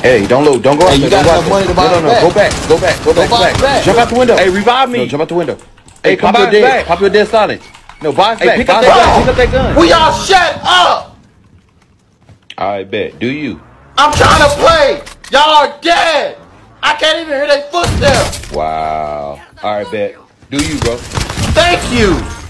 Hey, don't look. Don't go out you there. got enough money to buy no, it no, back. go back. Go back. Go back. Go back. back. Jump out the window. Hey, revive me. No, jump out the window. Hey, Pop come your back, dead. back. Pop your dead silent. No, box Hey, back. pick up Box that back. gun. Pick up that gun. We all shut up. All right, bet. Do you? I'm trying to play. Y'all are dead. I can't even hear their footsteps. Wow. All right, bet. Do you, bro? Thank you.